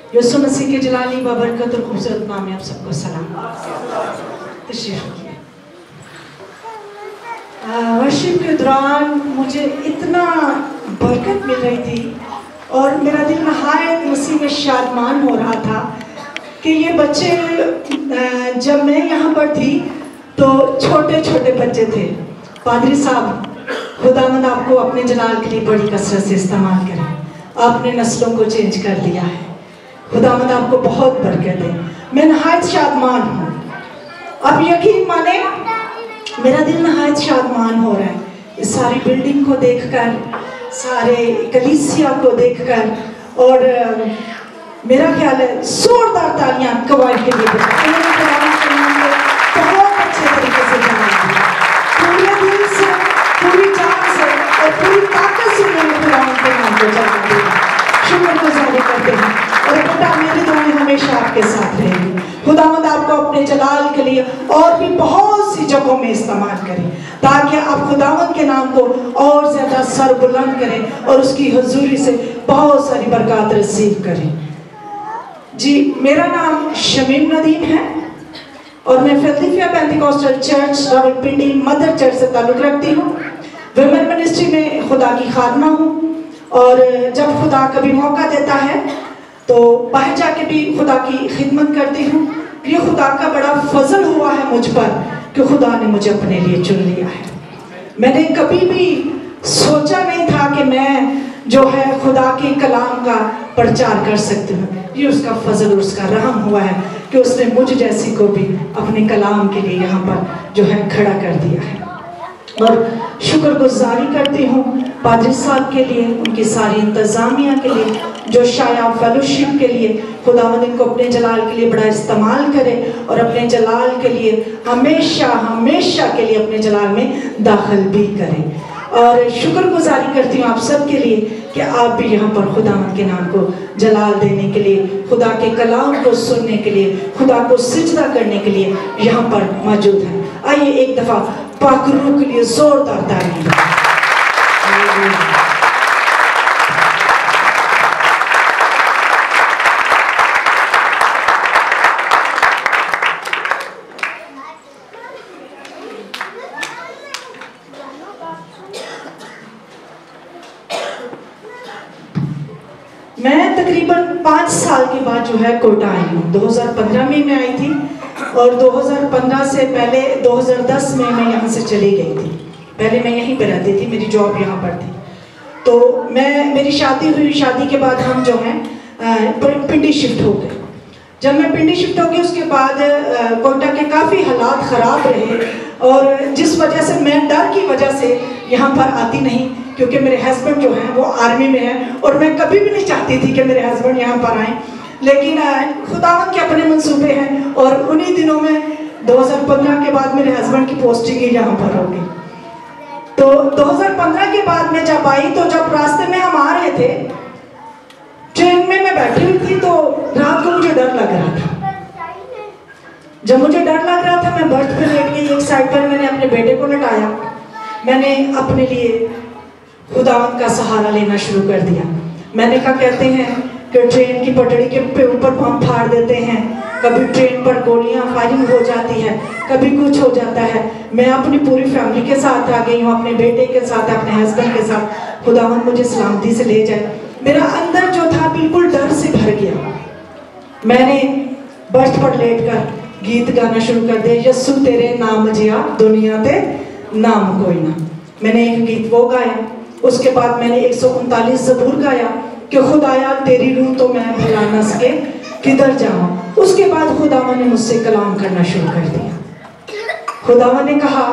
यीशु मसीह के जलाली बाबरकत और खूबसूरत नाम में आप सबको सलाम। वर्शिप के दौरान मुझे इतना बरकत मिल रही थी और मेरा दिल नहायत मसीह में शादमान हो रहा था कि ये बच्चे, जब मैं यहाँ पर थी तो छोटे छोटे बच्चे थे। पादरी साहब, खुदावंद आपको अपने जलाल के लिए बड़ी कसरत से इस्तेमाल करें। आपने नस्लों को चेंज कर दिया है। खुदावंद आपको बहुत बरकत दे। मैं नहायत शादमान हूँ। अब यकीन माने मेरा दिल नहायत शादमान हो रहा है इस सारी बिल्डिंग को देखकर, सारे कलीसिया को देखकर, और मेरा ख्याल है जोरदार तालियां कवायद के लिए बहुत अच्छे तरीके से जाना, पूरे दिल से, पूरी जान से और पूरी ताकत से मैंने खुदावंद के नाम को जाना दिया। शुक्रगुजारी करते हैं और बेटा मेरी दुआएं हमेशा आपके साथ रहेगी। खुदावंद आपको अपने जलाल के लिए और भी बहुत सी जगहों में इस्तेमाल करें ताकि आप खुदावंद के नाम को और ज्यादा सर बुलंद करें और उसकी हुजूरी से बहुत सारी बरकत रिसीव करें। जी, मेरा नाम शमीम नदीम है और मैं Philadelphia Pentecostal church Rawalpindi mother church से ताल्लुक रखती हूँ। वुमेन मिनिस्ट्री में खुदा की खादमा हूँ और जब खुदा कभी मौका देता है तो बाहर जाके भी खुदा की खिदमत करती हूँ। ये खुदा का बड़ा फजल हुआ है मुझ पर कि खुदा ने मुझे अपने लिए चुन लिया है। मैंने कभी भी सोचा नहीं था कि मैं जो है खुदा के कलाम का प्रचार कर सकती हूँ। ये उसका फजल और उसका रहम हुआ है कि उसने मुझ जैसी को भी अपने कलाम के लिए यहाँ पर जो है खड़ा कर दिया है। और शुक्रगुजारी करती हूँ पादरी साहब के लिए, उनकी सारी इंतज़ामिया के लिए, जो शाया फेलोशिप के लिए खुदावंद इनको अपने जलाल के लिए बड़ा इस्तेमाल करे और अपने जलाल के लिए हमेशा हमेशा के लिए अपने जलाल में दाखिल भी करें। और शुक्रगुजारी करती हूँ आप सब के लिए कि आप भी यहाँ पर खुदावंद के नाम को जलाल देने के लिए, खुदा के कलाम को सुनने के लिए, खुदा को सिजदा करने के लिए यहाँ पर मौजूद हैं। आइए एक दफ़ा पाक रूह के लिए जोरदार तालियां। मैं तकरीबन 5 साल के बाद जो है कोटा आई हूँ। 2015 में मैं आई थी और 2015 से पहले 2010 में मैं यहाँ से चली गई थी। पहले मैं यहीं पर रहती थी, मेरी जॉब यहाँ पर थी। तो मेरी शादी हुई, शादी के बाद हम जो हैं पिंडी शिफ्ट हो गए। जब मैं पिंडी शिफ्ट हो गई उसके बाद कोटा के काफ़ी हालात ख़राब रहे और जिस वजह से मैं डर की वजह से यहाँ पर आती नहीं, क्योंकि मेरे हस्बैंड जो हैं वो आर्मी में हैं और मैं कभी भी नहीं चाहती थी कि मेरे हस्बैंड यहाँ पर आएँ। लेकिन खुदावंद के अपने मंसूबे हैं और उन्हीं दिनों में 2015 के बाद मेरे हस्बैंड की पोस्टिंग ही यहाँ पर हो गई। तो 2015 के बाद मैं जब आई तो जब रास्ते में हम आ रहे थे, ट्रेन में मैं बैठी हुई थी, तो रात को मुझे डर लग रहा था। जब मुझे डर लग रहा था मैं बर्थ पे लेट गई, एक साइड पर मैंने अपने बेटे को लटाया, मैंने अपने लिए खुदावंद का सहारा लेना शुरू कर दिया। मैंने कहा, कहते हैं कि ट्रेन की पटड़ी के ऊपर बम फाड़ देते हैं, कभी ट्रेन पर गोलियां फायरिंग हो जाती है, कभी कुछ हो जाता है। मैं अपनी पूरी फैमिली के साथ आ गई हूँ, अपने बेटे के साथ, अपने हस्बैंड के साथ। खुदावंद मुझे सलामती से ले जाए। मेरा अंदर जो था बिल्कुल डर से भर गया। मैंने बर्थ पर लेटकर गीत गाना शुरू कर दिया, यस्सु तेरे नाम जिया दुनिया ते नाम कोई ना। मैंने एक गीत वो गाया, उसके बाद मैंने 139 ज़बूर गाया कि खुदाया तेरी रूह तो मैं भुला न सके किधर जाऊं। उसके बाद खुदावन ने मुझसे कलाम करना शुरू कर दिया। खुदावन ने कहा,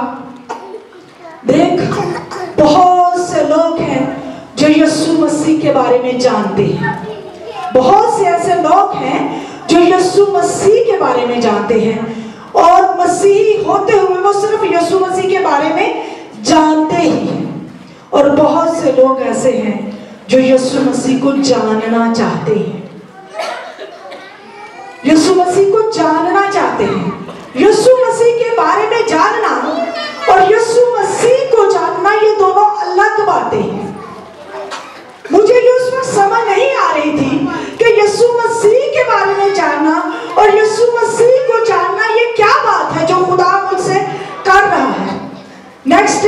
देख बहुत से लोग हैं जो यीशु मसीह के बारे में जानते हैं, बहुत से ऐसे लोग हैं जो यीशु मसीह के बारे में जानते हैं और मसीही होते हुए वो सिर्फ यीशु मसीह के बारे में जानते ही हैं। और बहुत से लोग ऐसे हैं जो यीशु मसीह को जानना चाहते हैं, यीशु मसीह को जानना चाहते हैं। यीशु मसीह के बारे में जानना और यीशु मसीह को जानना ये दोनों अलग बातें हैं। मुझे ये उसमें समझ नहीं आ रही थी कि यीशु मसीह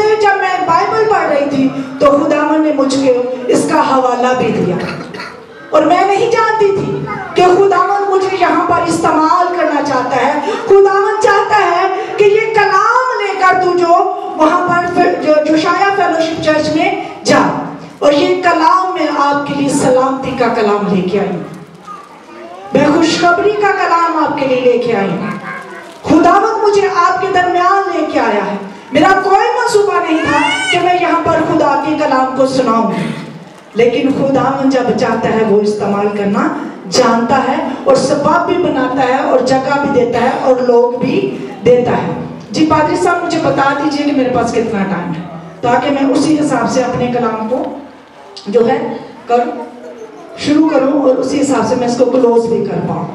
से जब मैं बाइबल पढ़ रही थी तो खुदावन ने मुझको इसका हवाला भी दिया, और मैं नहीं जानती थी कि खुदावन मुझे यहाँ पर इस्तेमाल करना चाहता है। खुदावन चाहता है कि ये कलाम लेकर तू जो वहाँ पर जो शाया फेलोशिप चर्च में जा, और ये कलाम में आपके लिए सलामती का कलाम लेके आई, मैं खुशखबरी का कलाम आपके लिए लेके आई हूँ। खुदावन मुझे आपके दरमियान लेके आया है। मेरा कोई मंसूबा नहीं था कि मैं यहाँ पर खुदा के कलाम को सुनाऊं, लेकिन खुदावन जब चाहता है वो इस्तेमाल करना जानता है, और सबब भी बनाता है, और जगह भी देता है, और लोग भी देता है। जी पादरी साहब, मुझे बता दीजिए कि मेरे पास कितना टाइम है, ताकि मैं उसी हिसाब से अपने कलाम को जो है शुरू करूं, और उसी हिसाब से मैं इसको क्लोज भी कर पाऊं।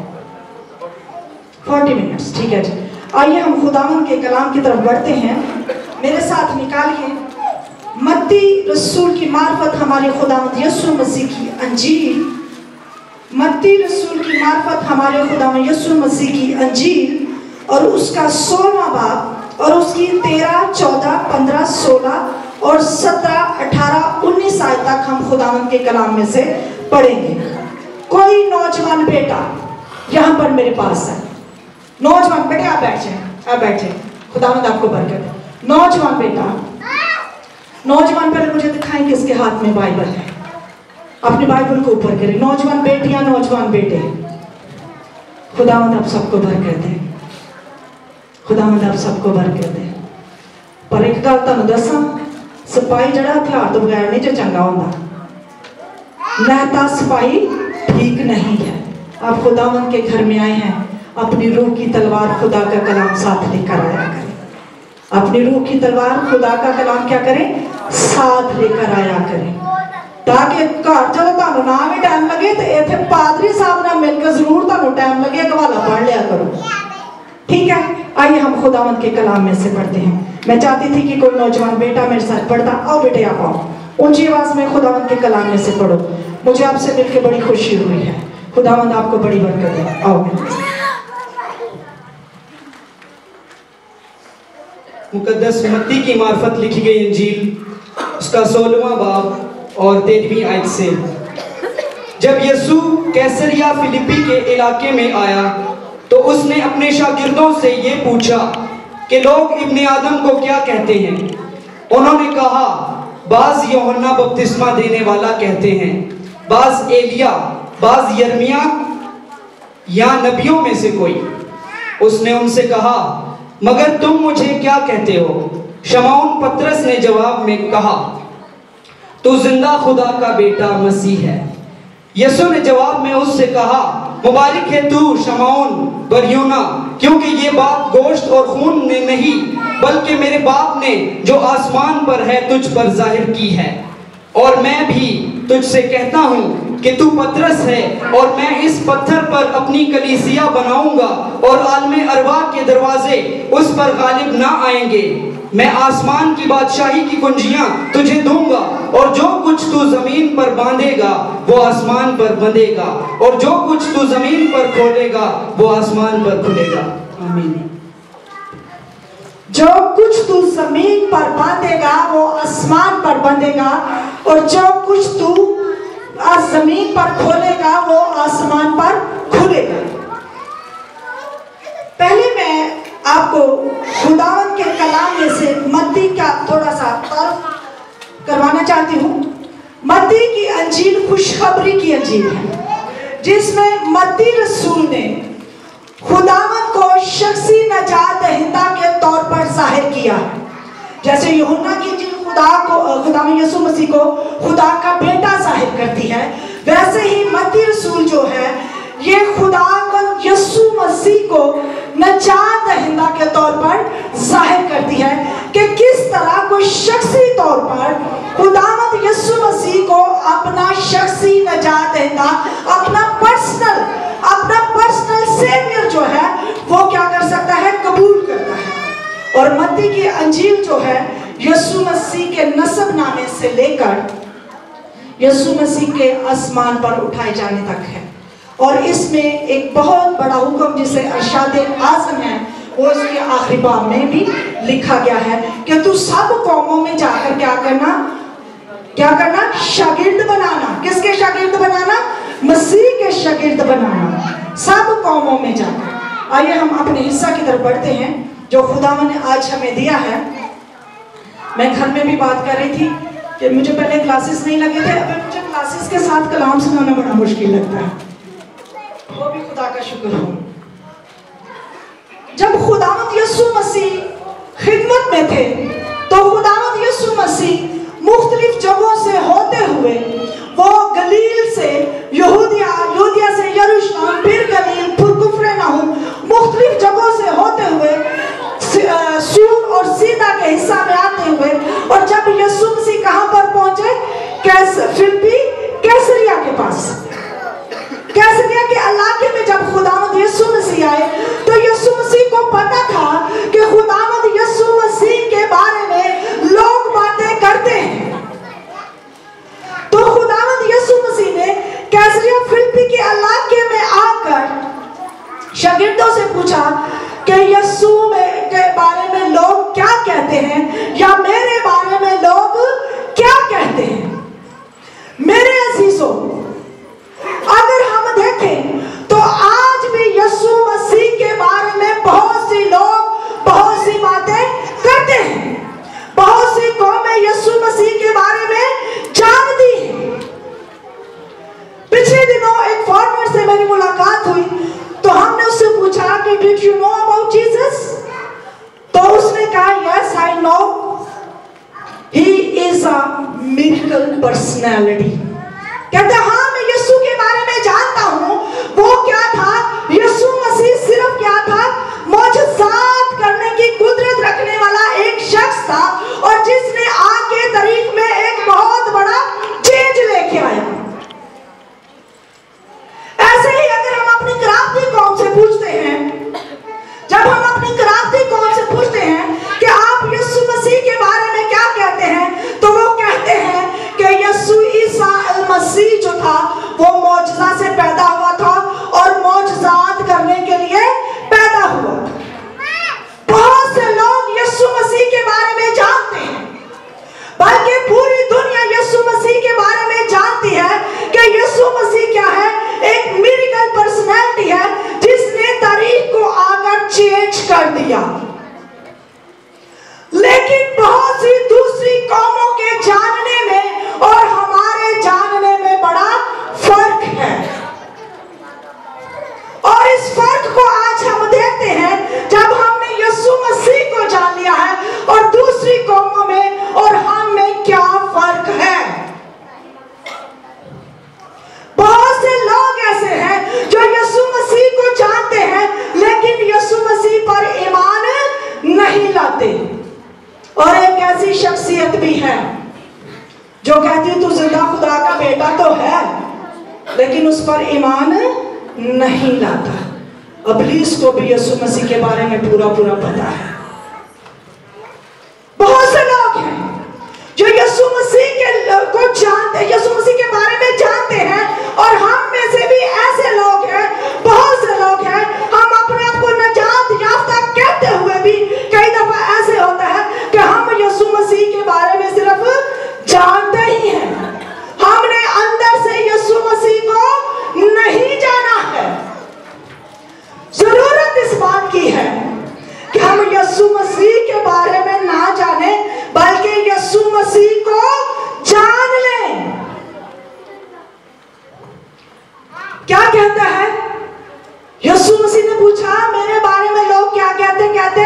40 मिनट्स, ठीक है जी। आइए हम खुदावन के कलाम की तरफ बढ़ते हैं। मेरे साथ निकालिए मत्ती रसूल की मार्फत हमारे खुदावंद यीशु मसीह की अंजील, मत्ती रसूल की मार्फत हमारे खुदावंद यीशु मसीह की अंजील, और उसका 16वां बाब, और उसकी 13, 14, 15, 16 और 17, 18, 19 आयत तक हम खुदावंद के कलाम में से पढ़ेंगे। कोई नौजवान बेटा यहाँ पर मेरे पास है। नौजवान बेटे आप बैठे, आप बैठे, खुदावंद आपको बरकत दे। नौजवान बेटा, नौजवान पहले मुझे दिखाएं कि इसके हाथ में बाइबल है। अपने बाइबल को ऊपर करें। नौजवान बेटियां, नौजवान बेटे, खुदावंद आप सबको बरकत दे, खुदावंद आप सबको बरकत दे। पर एक गल तुहानू दसां, सिपाही जड़ा हथियार तो बगैर नहीं जो चंगा होंदा, लहता सिपाही ठीक नहीं है। आप खुदावंद के घर में आए हैं, अपनी रूह की तलवार खुदा का कलाम साथ लेकर आया करें। अपनी रूह की तलवार खुदा का कलाम क्या करें, साथ लेकर आया करें, ताकि घर चलो तुहानू ना भी टाइम लगे तो इत्थे पादरी साहब नाल मिलकर जरूर तुहानू टाइम लगे, हवाला पढ़ लिया करो, ठीक है। आइए हम खुदावंद के कलाम में से पढ़ते हैं। मैं चाहती थी कि कोई नौजवान बेटा मेरे साथ पढ़ता। आओ बेटे आप आओ, ऊंची आवाज में खुदावंद के कलाम में से पढ़ो। मुझे आपसे मिलकर बड़ी खुशी हुई है। खुदावंद आपको बड़ी बरकत दे। आओ मुकद्दस मत्ती की मार्फत लिखी गई इंजील, उसका 16वां बाब और 13वीं आयत से। जब यीशु कैसरिया फिलिप्पी के इलाके में आया तो उसने अपने शागिर्दों से ये पूछा कि लोग इब्ने आदम को क्या कहते हैं। उन्होंने कहा, बाज यूहन्ना बपतिस्मा देने वाला कहते हैं, बाज एलिया, बाज यर्मिया या नबियों में से कोई। उसने उनसे कहा, मगर तुम मुझे क्या कहते हो? शमौन पतरस ने जवाब में कहा, तू जिंदा खुदा का बेटा मसीह है। यीशु ने जवाब में उससे कहा, मुबारक है तू शमौन बरयोना, क्योंकि ये बात गोश्त और खून ने नहीं बल्कि मेरे बाप ने जो आसमान पर है तुझ पर जाहिर की है। और मैं भी तुझसे कहता हूँ कि तू पतरस है, और मैं इस पत्थर पर अपनी कलीसिया बनाऊंगा, और आलमे अरवा के दरवाजे उस पर गालिब ना आएंगे। मैं आसमान की बादशाही की कुंजियां तुझे दूंगा, और जो कुछ तू जमीन पर बांधेगा वो आसमान पर बंधेगा, और जो कुछ तू जमीन पर खोलेगा वो आसमान पर खुलेगा। आमीन। जो कुछ तू जमीन पर बांधेगा वो आसमान पर बंधेगा, और जो कुछ तू जमीन पर खोलेगा वो आसमान पर खुलेगा। पहले मैं आपको खुदावंद के कलाम में से मत्ती का थोड़ा सा तारुफ करवाना चाहती हूँ। मत्ती की अंजील खुशखबरी की अंजील है, जिसमें मत्ती रसूल ने खुदावंद को शख्सी नजात दहिंदा के तौर पर जाहिर किया है। जैसे यूहन्ना की अंजील खुदावंद यीशु मसीह को खुदा का बेटा जाहिर करती है, वैसे ही मत्ती रसूल जो है ये खुदावंद यीशु मसीह को नजात दहिंदा के तौर पर जाहिर करती है कि किस तरह कोई शख्सी तौर पर खुदावंद यीशु मसीह को अपना शख्सी नजात दहिंदा, अपना पर्सनल सेवियर जो है वो क्या कर सकता है, कबूल करता है। और मत्ती की अंजील जो है यीशु मसीह के नसब नामे से लेकर यीशु मसीह के आसमान पर उठाए जाने तक है। और इसमें एक बहुत बड़ा हुक्म जिसे अरशाद आज़म है वो इसके आखिरी बाब में भी लिखा गया है कि तू सब कौमों में जाकर क्या करना, शागिर्द बनाना। किसके शागिर्द बनाना? मसीह के शागिर्द बनाना, सब कौमों में जाकर। आइए हम अपने हिस्सा की तरफ बढ़ते हैं जो खुदावन ने आज हमें दिया है। मैं घर में भी बात कर रही थी कि मुझे पहले क्लासेस नहीं लगे थे, अब मुझे क्लासेस के साथ कलाम सुनाना बड़ा मुश्किल लगता है। वो भी खुदा का शुक्र हो। जब खुदावंद यीशु मसीह खिदमत में थे तो खुदावंद यीशु मसीह मुख्तलिफ जगहों से होते हुए वो गलील से यहूदिया से यरूशलेम, फिर गलील, फिर कुफरनहूम, मुख्तलिफ जगहों से होते हुए सूर और सीधा के हिस्सा में आते हुए, और जब यीशु मसीह कहां पर पहुंचे? फिलिप्पी कैसरिया के पास। कैसरिया के इलाके में जब खुदावंद यीशु मसीह आए तो यीशु मसीह को पता था कि खुदावंद यीशु मसीह के बारे में लोग बातें करते हैं। तो खुदावंद यीशु मसीह ने कैसरिया फिलिप्पी के इलाके में आकर शागिर्दों से पूछा कि यीशु के बारे में लोग क्या कहते हैं, या मेरे बारे में लोग क्या कहते हैं। मेरे अजीजों, अगर हम देखें तो आज भी यीशु मसीह के बारे में बहुत सी लोग बहुत सी बातें करते हैं। बहुत सी कौमें यीशु मसीह के बारे में जानती हैं। पिछले दिनों एक फॉर्मर से मेरी मुलाकात हुई तो हमने उससे पूछा कि did you know about Jesus? तो उसने कहा yes I know, he is a miracle personality. कहते हाँ मैं यीशु के बारे में जानता हूं। वो क्या था? यीशु मसीह सिर्फ क्या था? मौजज़ात करने की कुदरत रखने वाला एक शख्स था, और जिसने आगे तारीख में एक बहुत बड़ा चेंज लेके आया। ऐसे ही अगर हम अपनी करावती कौम से पूछते हैं, जब हम अपनी करावती कौम से पूछते हैं कि आप यीशु मसीह के बारे में क्या कहते हैं, तो वो कहते हैं कि यीशु ईसा मसीह जो था वो मौजज़ा से पैदा हुआ था और मौजज़ात करने के लिए पैदा हुआ। बहुत से लोग यीशु मसीह के बारे में जानते हैं, बल्कि पूरी दुनिया यीशु मसीह के बारे में जानती है कि यीशु मसीह क्या है? एक मिरेकल पर्सनैलिटी है जिसने तारीख को आकर चेंज कर दिया। लेकिन बहुत सी दूसरी कौमों के जानने में और हमारे जानने में बड़ा फर्क है, और इस फर्क को आज हम देखते हैं जब हमने यीशु मसीह को जान लिया है और दूसरी कौमों में और हम में क्या फर्क है। बहुत से लोग ऐसे हैं जो यीशु मसीह को जानते हैं लेकिन यीशु मसीह पर ईमान नहीं लाते। और एक ऐसी शख्सियत भी है जो कहती है तू जिंदा खुदा का बेटा तो है, लेकिन उस पर ईमान नहीं लाता। इब्लीस को भी यीशु मसीह के बारे में पूरा पता है। बहुत से लोग हैं जो यीशु मसीह को जानते हैं, यीशु मसीह के बारे में जानते हैं, और हम में से भी ऐसे लोग हैं, बहुत से लोग हैं, हम अपने आप को नजात याफ्ता कहते हुए भी कई दफा ऐसे होता है कि हम यीशु मसीह के बारे में सिर्फ जानते ही हैं, हमने अंदर से यीशु मसीह को नहीं जाना है। जरूरत इस बात की है कि हम यीशु मसीह के बारे में ना जाने बल्कि यीशु मसीह को जान लें। क्या कहता है? यीशु मसीह ने पूछा मेरे बारे में लोग क्या कहते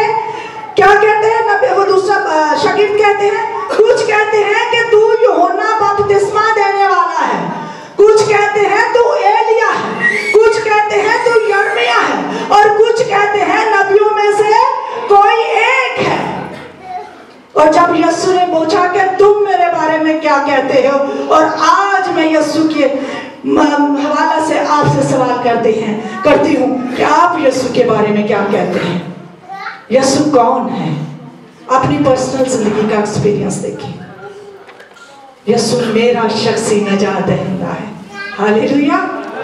हैं? वो दूसरा शागिर्द कहते हैं, कुछ कहते हैं कि तू यूहन्ना बपतिस्मा देने वाला है, कुछ कहते हैं तू एलिया है, कुछ कहते हैं तू यिर्मयाह है, और कुछ कहते हैं नबियों में से कोई एक है। और जब यीशु ने पूछा कि तुम मेरे बारे में क्या कहते हो, और आज मैं यीशु के हवाला से आपसे सवाल करती हूँ कि आप यीशु के बारे में क्या कहते हैं? यीशु कौन है? अपनी पर्सनल जिंदगी का एक्सपीरियंस देखिए। यीशु मेरा शख्सी नजात दहिंदा है। हालेलुया।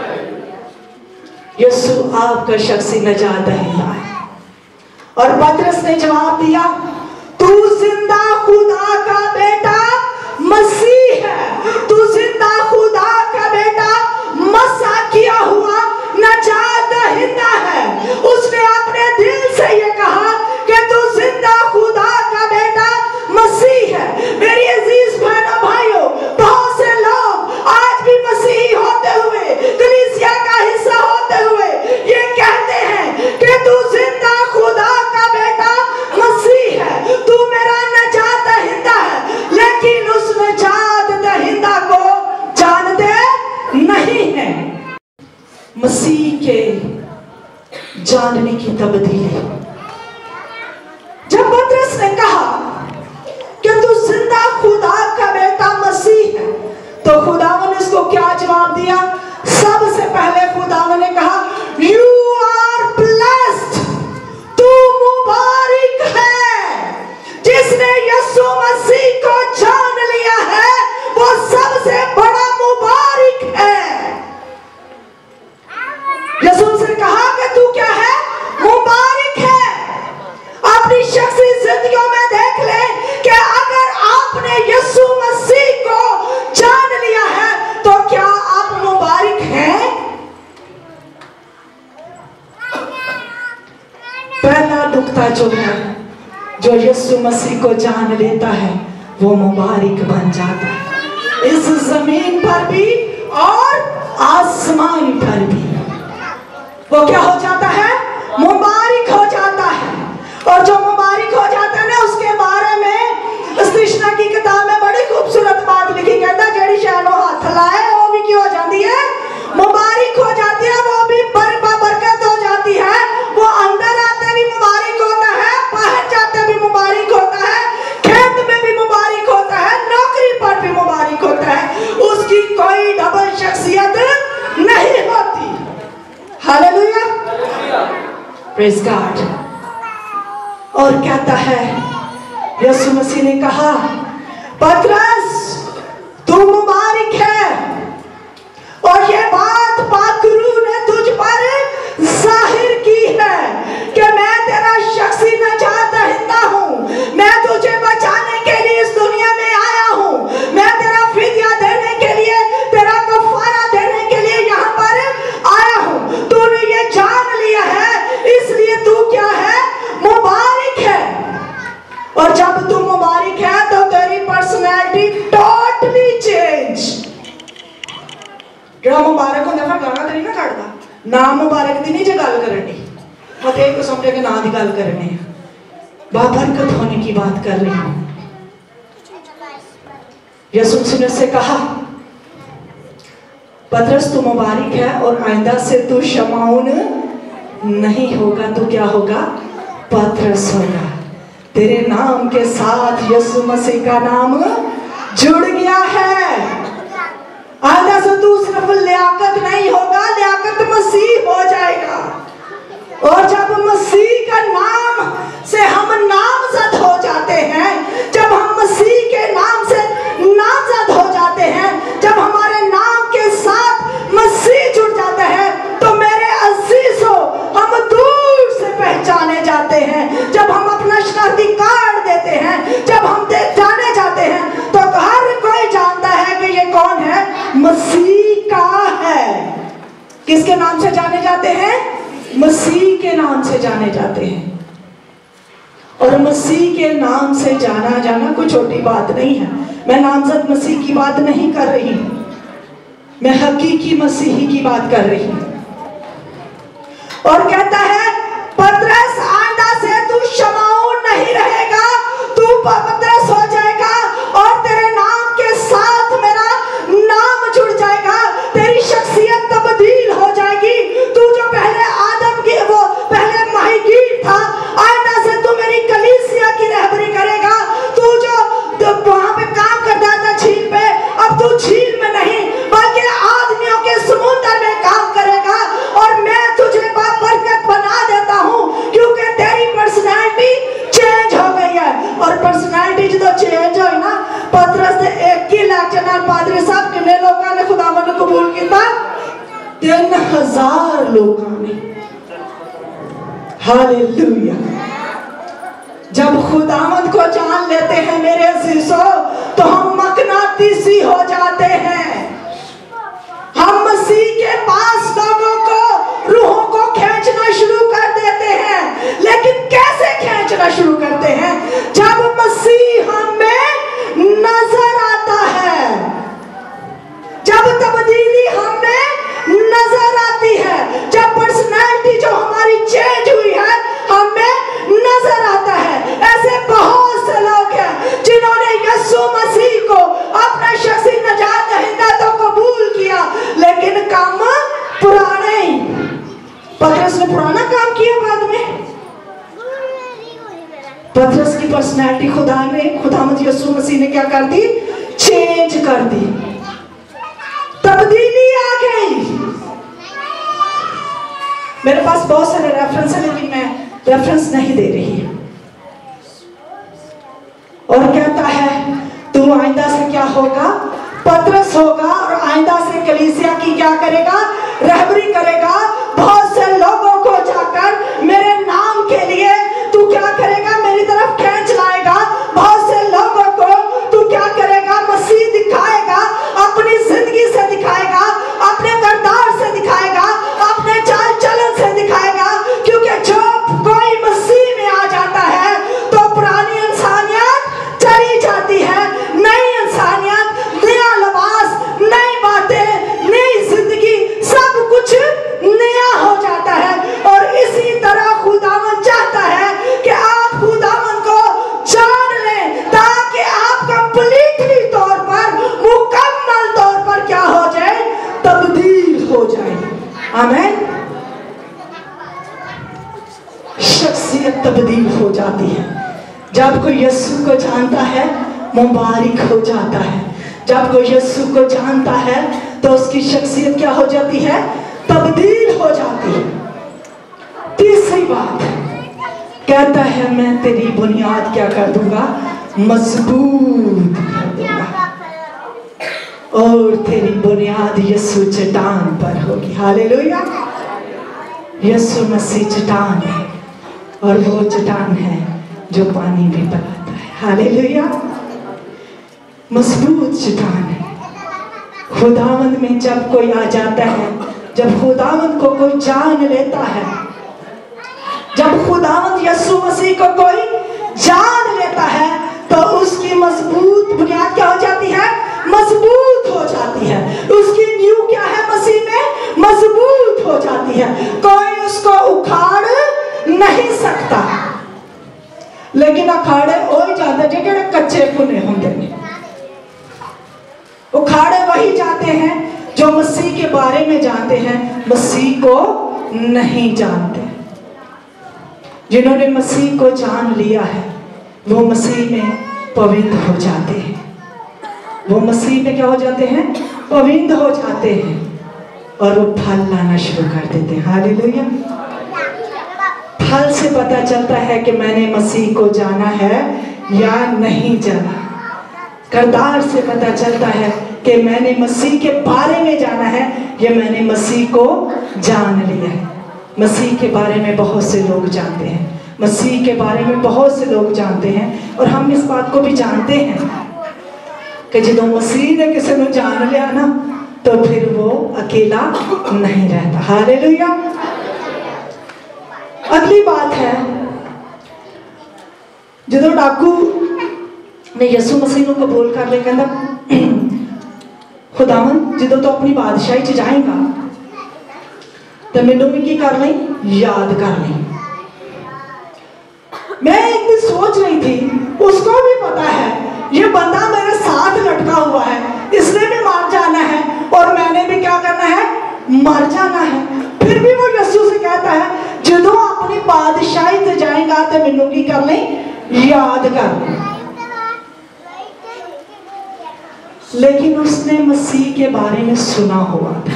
यीशु आपका शख्सी नजात दहिंदा है। और पतरस ने जवाब दिया, तू जिंदा मसीह के जानने की तब्दीली। जब पतरस ने कहा कि तू जिंदा खुदा का बेटा मसीह है, तो खुदावन ने इसको क्या जवाब दिया? सबसे पहले खुदावन ने कहा यू आर ब्लेस्ड, तू मुबारक है। जिसने यीशु मसीह को जान लिया है वो सबसे बड़ा मुबारक है। यीशु से कहा कि तू क्या है? मुबारक है। अपनी शख्सी जिंदगियों में देख ले कि अगर आपने यीशु मसीह को जान लिया है तो क्या आप मुबारक हैं? पहला नुक्ता जो है, जो यीशु मसीह को जान लेता है वो मुबारक बन जाता है, इस जमीन पर भी और आसमान पर भी। वो क्या हो जाता है? मुबारक हो जाता है। और जो मुबारक हो जाता है ना, उसके बारे में कृष्णा की किताब में बड़ी खूबसूरत बात लिखी। कहता है जड़ी शैलो हाथ लाए वो भी क्यों हो जाती है? मुबारक हो जाती है। वो भी बरकत हो जाती है। वो अंदर आते भी मुबारक होता है, बाहर जाते भी मुबारक होता है, खेत में भी मुबारक होता है, नौकरी पर भी मुबारक होता है। उसकी कोई डबल शख्सियत नहीं होती। Hallelujah, praise God. और कहता है यीशु मसीह ने कहा पतरस तू मुबारक है, और ये बात पाकरू ने तुझ पर जाहिर की है कि मैं तेरा शख्सी नजात दहिंदा हूँ। मैं तुझे बचाने के लिए इस दुनिया में आया हूँ। मैं तेरा फिदिया देने के लिए, तेरा कफारा देने के लिए यहाँ पर आया हूँ। तूने ये जान लिया है, इसलिए तू क्या है? मुबारक है। और जब तू मुबारक है तो तेरी पर्सनैलिटी टोटली चेंज। जो मुबारक होता है गाना तो नहीं ना काटता, नाम मुबारक दी नहीं जो गल करनी, मत एक को समझे के नाम की गल करनी है, बाबरकत होने की बात कर रही हूं। यीशु ने से कहा पतरस तू मुबारक है और आइंदा से तू शमाउन नहीं होगा, तू क्या होगा? पतरस होगा। तेरे नाम के साथ यीशु मसीह का नाम जुड़ गया है। आइंदा से तू सिर्फ लियाकत नहीं होगा, लियाकत मसीह हो जाएगा। और जब मसीह का नाम से हम नामजद हो जाते हैं, जब हम मसीह के नाम से नामजद हो जाते हैं, जब हमारे नाम के साथ मसीह जुड़ जाता है, तो मेरे अजीजों हम दूर से पहचाने जाते हैं। जब हम अपना शनाख्ती कार्ड देते हैं, जब हम जाने जाते हैं, तो हर कोई जानता है कि ये कौन है? मसीह का है। किसके नाम से जाने जाते हैं? मसीह के नाम से जाने जाते हैं। और मसीह के नाम से जाना कोई छोटी बात नहीं है। मैं नामजद मसीह की बात नहीं कर रही हूं, मैं हकीकी मसीही की बात कर रही हूं। और कहता है पतरस आइंदा से तू शमाउन नहीं रहेगा, तू पतरस हो जाएगा और तेरे नाम के साथ मेरा नाम जुड़ जाएगा। तेरी शख्सियत तब्दील हो जाएगी। तू जो पहले आदम की वो पहले माहीगीर था, आइंदा से तू मेरी कलीसिया की रहबरी करेगा। तू जो वहां पे काम करता था झील पे, अब तू झील में नहीं बल्कि आदमियों के समुद्र में काम करेगा। और मैं तुझे बरकत बना देता हूँ क्योंकि तेरी पर्सनैलिटी चेंज हो गई है। और पर्सनैलिटी जो चेंज हो ना, पतरस ने एक ही लेक्चर नाल पादरी साहब कितने लोगों ने खुदावन को कबूल किया? 3000 लोगों ने। हालेलुया। जब खुदावंद को जान लेते हैं मेरे अजीजों, तो हम मकनातीसी हो जाते हैं। हम मसीह के पास लोगों को, रूहों को खींचना शुरू कर देते हैं। लेकिन कैसे खींचना शुरू करते हैं? जब मसीह हमें नजर आता है, जब तब्दीली हमें नजर आती है, जब पर्सनैलिटी जो हमारी चेंज हुई है हमें नजर आता है। ऐसे बहुत से लोग हैं जिन्होंने यीशु पुराना काम किया बाद में। पतरस की पर्सनैलिटी खुदावंद यीशु मसीह ने क्या कर दी? चेंज कर दी, तब्दीली आ गई। मेरे पास बहुत सारे रेफरेंस है, लेकिन मैं रेफरेंस नहीं दे रही। और कहता है तू आइंदा से क्या होगा? पतरस होगा, और आइंदा से कलीसिया की क्या करेगा? रहबरी करेगा। बहुत से लोगों को जाकर मेरे नाम के लिए तू क्या करेगा? मेरी तरफ खींच लाएगा। बहुत से लोगों को तू क्या करेगा? मसीह दिखाएगा, अपनी जिंदगी से दिखाएगा, अपने किरदार से दिखाएगा, अपने चाल चलन से दिखाएगा। क्योंकि जो कोई मसीह में आ जाता है तो पुरानी इंसानियत चली जाती है, नई इंसानियत, नया लिबास, नई बातें, नई जिंदगी, सब कुछ नया हो जाता है। और इसी तरह खुदावंद चाहता है कि आप खुदावंद को जान लें, ताकि आप कंप्लीटली तौर पर, मुकम्मल तौर पर क्या हो जाए? तब्दील हो जाए। आमीन। शख्सियत तब्दील हो जाती है जब कोई यीशु को जानता है, मुबारक हो जाता है। जब कोई यीशु को जानता है तो उसकी शख्सियत क्या हो जाती है? तब्दील हो जाती है। तीसरी बात कहता है मैं तेरी बुनियाद क्या कर दूंगा? मजबूत कर दूंगा, और तेरी बुनियाद यीशु चट्टान पर होगी। हालेलुया। यीशु मसीह चट्टान है, और वो चट्टान है जो पानी भी पिलाता है। हालेलुया। मजबूत चट्टान है। खुदावंद में जब कोई आ जाता है, जब खुदावंद को कोई जान लेता है, जब खुदावंद यीशु मसीह को कोई जान लेता है, तो उसकी मजबूत बुनियाद क्या हो जाती है? मजबूत हो जाती है। उसकी नींव क्या है? मसीह में मजबूत हो जाती है। कोई उसको उखाड़ नहीं सकता। लेकिन अखाड़े हो जाते जो कच्चे पुने होंगे। उखाड़े वही जाते हैं जो मसीह के बारे में जानते हैं, मसीह को नहीं जानते। जिन्होंने मसीह को जान लिया है वो मसीह में पवित्र हो जाते हैं। वो मसीह में क्या हो जाते हैं? पवित्र हो जाते हैं, और वो फल लाना शुरू कर देते हैं। हालेलुया। फल से पता चलता है कि मैंने मसीह को जाना है या नहीं जाना। किरदार से पता चलता है कि मैंने मसीह के बारे में जाना है या मैंने मसीह को जान लिया है। मसीह के बारे में बहुत से लोग जानते हैं, मसीह के बारे में बहुत से लोग जानते हैं, और हम इस बात को भी जानते हैं कि जो मसीह ने किसी को जान लिया ना, तो फिर वो अकेला नहीं रहता। हालेलुया। अगली बात है, जो डाकू ने यीशु मसीह को कबूल कर ले, कहता खुदावन जो तो अपनी बादशाही च जाएगा तो मैनू भी की कर ली? याद कर ली। मैं एक दिन सोच रही थी, उसको भी पता है ये बंदा मेरे साथ लटका हुआ है, इसने भी मर जाना है और मैंने भी क्या करना है? मर जाना है। फिर भी वो यीशु से कहता है जो अपनी बादशाही से जाएगा तो मैनू की कर ली? याद कर। लेकिन उसने मसीह के बारे में सुना हुआ था।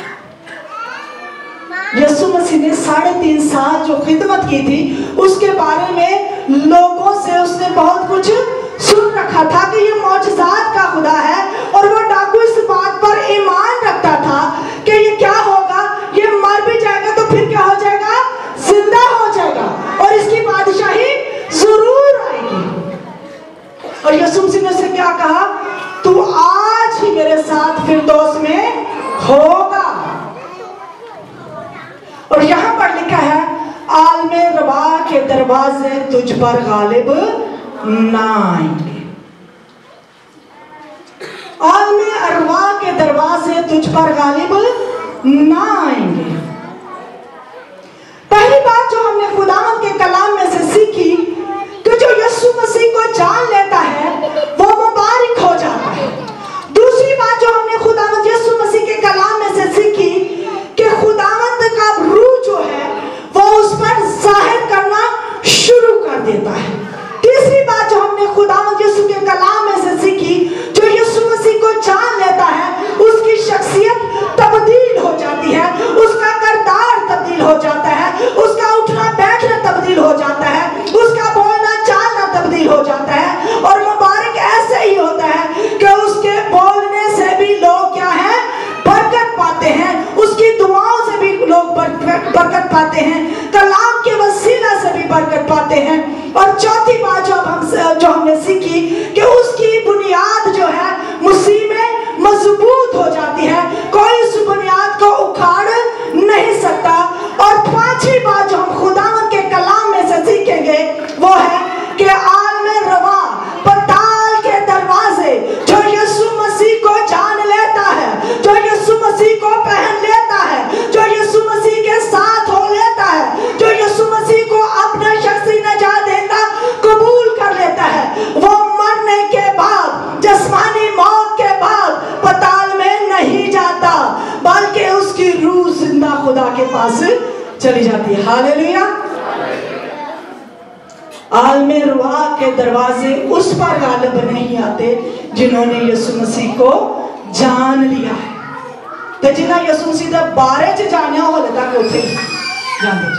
यीशु मसीह ने 3.5 साल जो खिदमत की थी उसके बारे में लोगों से उसने बहुत कुछ सुन रखा था कि ये मौजज़ात का खुदा है, और वो डाकू इस बात पर ईमान रखता था कि ये क्या होगा, ये मर भी जाएगा तो फिर क्या हो जाएगा? जिंदा हो जाएगा, और इसकी बादशाही जरूर आएगी। और यीशु मसीह ने उससे क्या कहा? तू आज ही मेरे साथ फिरदौस में होगा। और यहां पर लिखा है आलमे रबा के दरवाजे तुझ पर गालिब ना आएंगे। आलमे अरवा के दरवाजे तुझ पर गालिब ना आएंगे। पहली बात जो हमने खुदावंद के कलाम में से सीखी कि जो यीशु मसीह को जान लेता है वो मुबारक हो जाता है। दूसरी बात जो हमने खुदावंद यीशु मसीह के कलाम में से सीखी कि खुदावंद का रूह जो है हमने सीखी कि उसकी बुनियाद जो है मसीह में मजबूत हो जाती है, कोई उस बुनियाद को उखाड़ नहीं सकता। और पांचवी बात जो हम खुदावंद के कलाम में से सीखेंगे वो है कि आलमे रवा पताल के दरवाजे, जो यीशु मसीह को जान लेता है, जो यीशु मसीह को पहन लेता है, जो यीशु मसीह के साथ हो लेता है, जो यीशु मसीह को अपना शख्सी नजात देता कबूल कर लेता है, वो मरने के बाद, जिस्मानी मौत के बाद पताल में नहीं जाता, बल्कि उसकी रूह जिंदा खुदा के पास चली जाती है। हालेलुया। आलमे रुआ के दरवाजे उस पर गालिब नहीं आते जिन्होंने यीशु मसीह को जान लिया है। तो जिन्हें यीशु मसीह के बारे च जानिया हो लेता कि उठे जाने।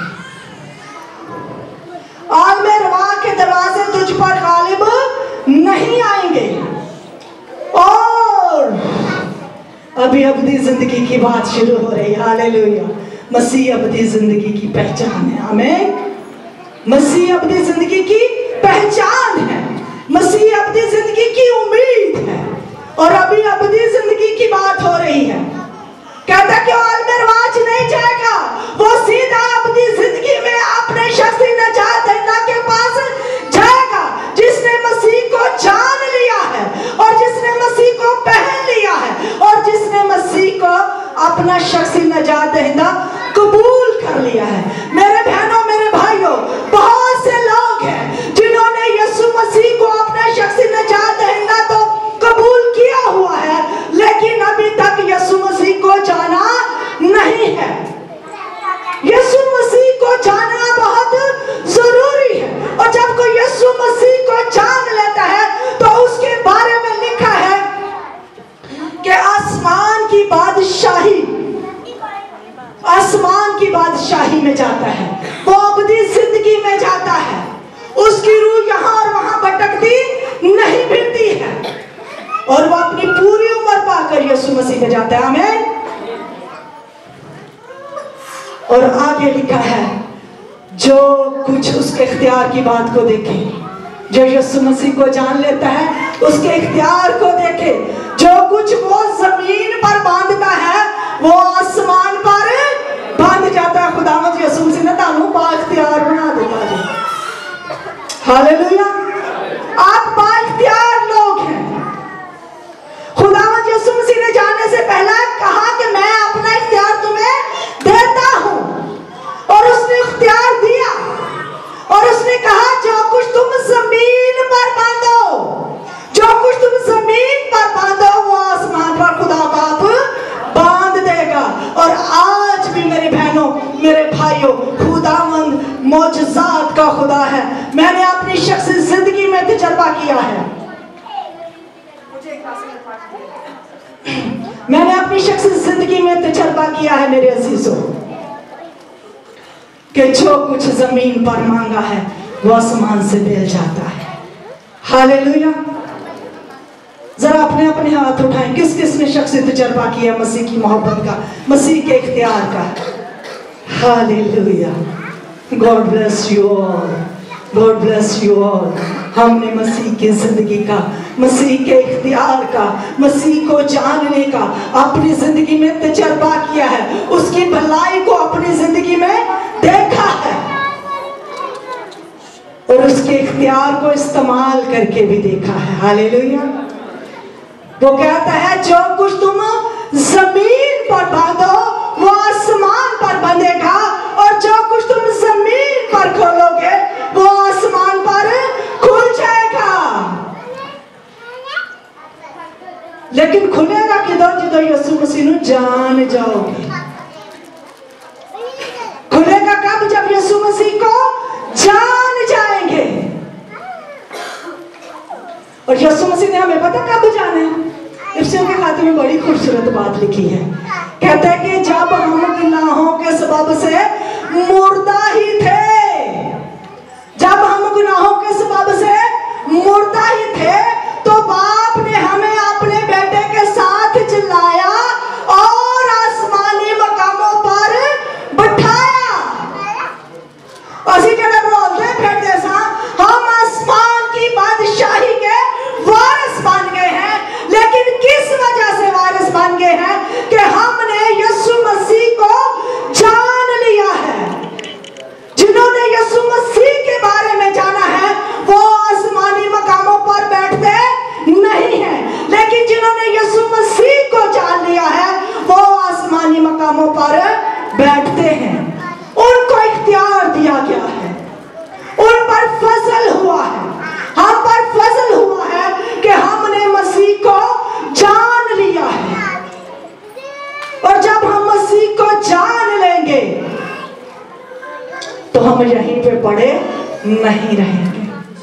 आलमे रुआ के दरवाजे तुझ पर गालिब नहीं आएंगे। और अभी अबदी जिंदगी की बात शुरू हो रही है। हालेलुया। मसीह अबदी जिंदगी की पहचान है। आमीन। मसीह अबदी जिंदगी की पहचान है, मसीह अबदी जिंदगी की उम्मीद है। और अभी अबदी जिंदगी की बात हो रही है। कहता कि आलमे रवाज नहीं जाएगा, वो सीधा अबदी जिंदगी में अपने शख्सी नजात देता के पास जाएगा, जिसने मसीह को जान लिया है और जिसने मसीह को पहन लिया है और जिसने मसीह को अपना शख्सी नजात देता कबूल कर लिया है। मेरे बहनों, मेरे भाइयों, बहुत से लोग हैं जिन्होंने यीशु मसीह को अपना शख्सी नजात देता तो कबूल किया हुआ है, लेकिन अभी तक यीशु मसीह को जाना नहीं है। यीशु मसीह को जानना बहुत जरूरी है। और जब कोई यीशु मसीह को जान लेता है तो उसके बारे में लिखा है कि आसमान की बादशाही में जाता है, वो अबदी जिंदगी में जाता है, उसकी रूह यहाँ और वहां भटकती नहीं फिरती है और वो अपनी पूरी उम्र पाकर यीशु मसीह में जाता है। आमीन। और आगे लिखा है, जो कुछ उसके इख्तियार की बात को देखे, जो यीशु मसीह को जान लेता है उसके इख्तियार को देखे, जो कुछ वो जमीन पर बांधता है वो आसमान पर बांध जाता है। खुदावंद यीशु मसीह ने तानू बाइख्तियार बना देता है। हालेलुया। आप बाइख्तियार लोग हैं। खुदावंद यीशु मसीह ने जाने से पहले कहा कि मैं अपना इख्तियार तुम्हें देता हूं, और उसने इख्तियार दिया और उसने कहा जो कुछ तुम जमीन पर बांधो, जो कुछ तुम जमीन पर बांधो वो आसमान पर खुदा बाप बांध देगा। और आज भी मेरे बहनों, मेरे भाइयों, खुदावंद मौजज़ात का खुदा है। मैंने अपनी शख्सी जिंदगी में तजर्बा किया है, मैंने अपनी शख्सी जिंदगी में तजर्बा किया है मेरे अजीजों, कि जो कुछ जमीन पर मांगा है वो आसमान से मिल जाता है। हालेलुया। जरा अपने अपने हाथ उठाएं, किस किस ने शख्सी तजर्बा किया मसीह की मोहब्बत का, मसीह के इख्तियार का। Hallelujah. God bless you all, God bless you all. हमने मसीह की जिंदगी का, मसीह के इख्तियार का, मसीह को जानने का अपनी जिंदगी में तजर्बा किया है, उसकी भलाई को अपनी जिंदगी में देखा है और उसके इख्तियार को इस्तेमाल करके भी देखा है। हालेलुया। वो कहता है जो कुछ तुम जमीन पर बांधो वो आसमान पर बंधेगा, और जो कुछ तुम जमीन पर खोलोगे वो आसमान पर खुल जाएगा। लेकिन खुलेगा किधर? जो यीशु मसीह को जान जाओगे। खुलेगा कब? जब यीशु मसीह को जान जाएंगे। और यीशु मसीह ने हमें पता कब जाना है? इफ्सियों के खाते में बड़ी खूबसूरत बात लिखी है। कहता है कि जब हम गुनाहों के सबब से मुर्दा ही थे, जब हम गुनाहों के सबब से मुर्दा ही थे तो बाप ने हमें अपने बेटे के साथ चिल्लाया और आसमानी मकामों पर बिठाया। असी जब रोलते फिरते सा हम आसमान की बादशाही कदमों पर बैठते हैं। उनको इख्तियार दिया गया है, उन पर फजल हुआ है, हम पर फजल हुआ है कि हमने मसीह को जान लिया है। और जब हम मसीह को जान लेंगे तो हम यहीं पे पड़े नहीं रहेंगे,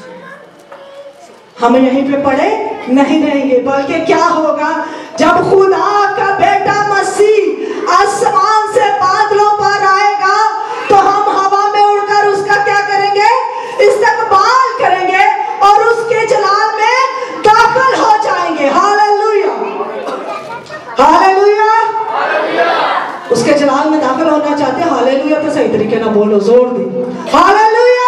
हम यहीं पे पड़े नहीं रहेंगे, बल्कि क्या होगा जब खुदा का बेटा मसीह आसमान से बादलों पर आएगा तो हम हवा में उड़कर उसका क्या करेंगे, इस्तकबाल करेंगे और उसके जलाल में दाखिल हो जाएंगे। Hallelujah, hallelujah. उसके जलाल में दाखिल होना चाहते हैं, हालेलुया तो सही तरीके ना बोलो, जोर दे हालेलुया।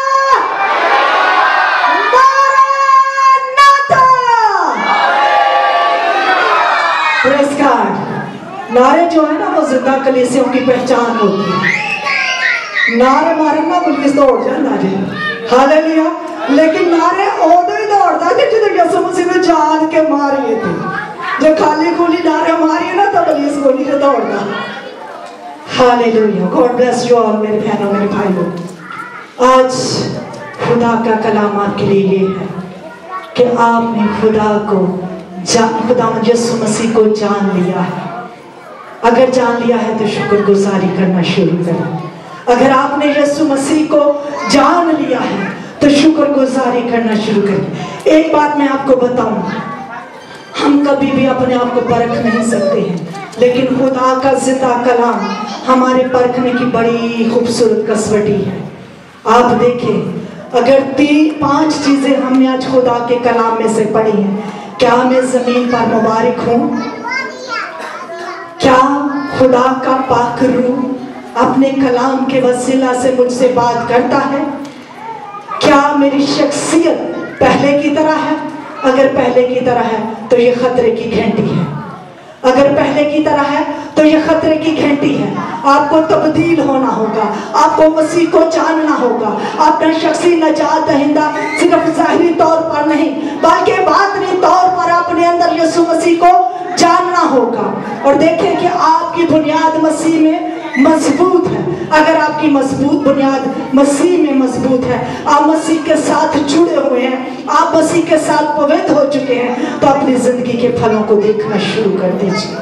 Praise God. नारे जो है ना वो जिंदा कलीसियों की पहचान होती है। नारे मारे ना पुलिस दौड़ जाए नारे, हालेलुया। लेकिन नारे ओदो ही दौड़ता थे जो यसू मसीह ने जान के मारे थे। जो खाली खुली नारे मारी है ना तो पुलिस को नहीं दौड़ता। Hallelujah, God bless you all मेरे बहनों मेरे भाइयों। आज खुदा का कलाम आपके लिए ये है कि आपने खुदा यीशु मसीह को जान लिया है। अगर जान लिया है तो शुक्रगुजारी करना शुरू करें। अगर आपने यीशु मसीह को जान लिया है तो शुक्रगुजारी करना शुरू करें। एक बात मैं आपको बताऊं, हम कभी भी अपने आप को परख नहीं सकते हैं, लेकिन खुदा का जिंदा कलाम हमारे परखने की बड़ी खूबसूरत कसवटी है। आप देखें, अगर 3-5 चीजें हमने आज खुदा के कलाम में से पढ़ी हैं, क्या मैं जमीन पर मुबारक हूं? क्या खुदा का पाक रूह अपने कलाम के वसीला से मुझसे बात करता है? क्या मेरी शख्सियत पहले की तरह है? अगर पहले की तरह है तो ये खतरे की घंटी है। अगर पहले की तरह है तो ये खतरे की घंटी है। आपको तब्दील होना होगा, आपको मसीह को जानना होगा। अपना शख्सी नजात दहिंदा सिर्फ ज़ाहिरी तौर पर नहीं बल्कि बातनी तौर पर अपने अंदर यीशु मसीह को जानना होगा। और देखें कि आपकी बुनियाद मसीह में मजबूत है। अगर आपकी मजबूत बुनियाद मसीह में मजबूत है, आप मसीह के साथ जुड़े हुए हैं, आप मसीह के साथ पवित्र हो चुके हैं, तो अपनी जिंदगी के फलों को देखना शुरू कर दीजिए।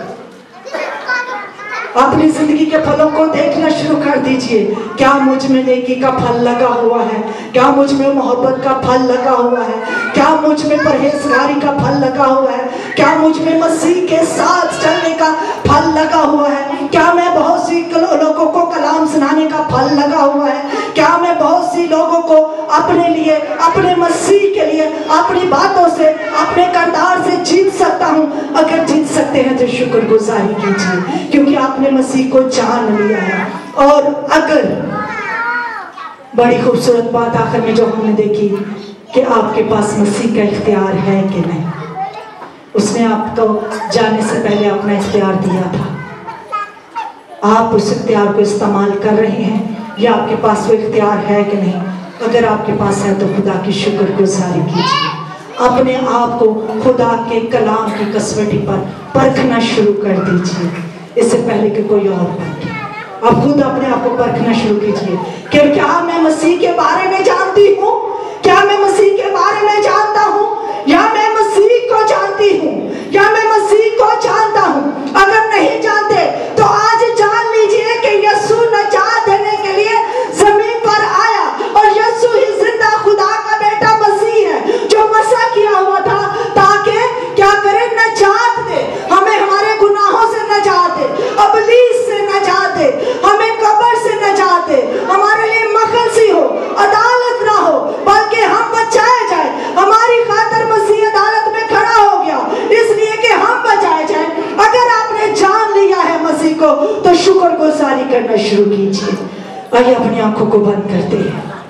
अपनी जिंदगी के फलों को देखना शुरू कर दीजिए। क्या मुझ में नेकी का फल लगा हुआ है? क्या मुझ में मोहब्बत का फल लगा हुआ है? क्या मुझ में परहेजगारी का फल लगा हुआ है? क्या मुझ में मसीह के साथ चलने का फल लगा हुआ है? क्या मैं बहुत सी लोगों को कलाम सुनाने का फल लगा हुआ है? क्या मैं बहुत सी लोगों को अपने लिए, अपने मसीह के लिए, अपनी बातों से, अपने किरदार से जीत सकता हूँ? अगर जीत सकते हैं तो शुक्रगुजारी कीजिए, क्योंकि आपने मसीह को जान लिया है। और अगर बड़ी खूबसूरत बात आखिर में जो हमने देखी कि आपके पास मसीह का इख्तियार है कि नहीं। उसने आपको जाने से पहले अपना इख्तियार दिया था। आप उस इख्तियार को इस्तेमाल कर रहे हैं या आपके पास वो इख्तियार है कि नहीं? अगर आपके पास है तो खुदा की शुक्रगुजारी कीजिए। अपने आप को खुदा के कलाम की कसवटी पर परखना शुरू कर दीजिए, इससे पहले कि कोई और परखे। आप खुद अपने आप को परखना शुरू कीजिए कि क्या मैं मसीह के बारे में जानती हूँ? क्या मैं मसीह के बारे में जानता हूँ? या मैं मसीह को जानती हूँ? या मैं मसीह को जानता हूँ? अगर नहीं जानते तो आज जान लीजिए कि यीशु नजात देने के लिए जमीन पर आया, और यीशु ही जिंदा खुदा का बेटा मसीह है जो मसा किया हुआ था ताकि क्या करे, नजात दे हमें, हमारे गुनाहों से नजात दे, अबलीस से नजात दे, हमें कब्र से नजात दे, हमारे लिए मखलसी हो, अदालत ना हो, बल्कि हम बचाए जाए। हमारी खातिर मसीह अदालत में खड़ा हो गया इसलिए कि हम बचाए जाए। अगर आपने जान लिया है मसीह को तो शुक्रगुजारी करना शुरू कीजिए। आइए अपनी आंखों को बंद करते हैं।